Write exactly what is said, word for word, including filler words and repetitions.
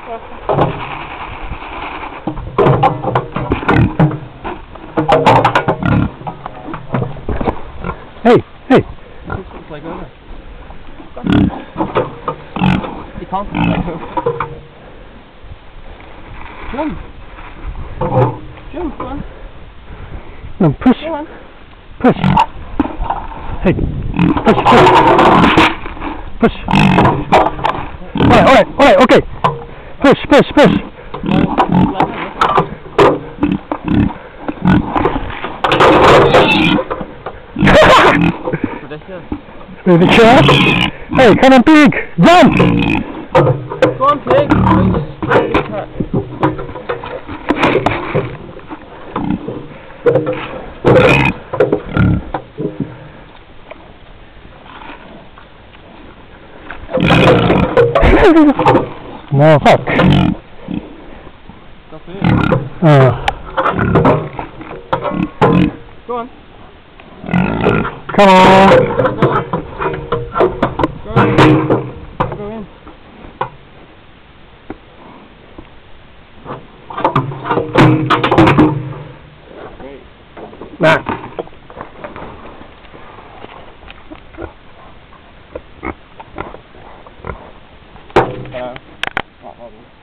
Hey, hey. Like over. You can't like over. Jump. Jump, come on. No, push. Come on. Push. Hey, push, push. Push. Alright, alright, alright, okay. Push, push, push. Ridiculous. Ridiculous. Hey, come on, pig. Jump. Go on, pig. No, fuck. Stop it. Uh. Go on. Come on. Go on. Go in. Great. Nah.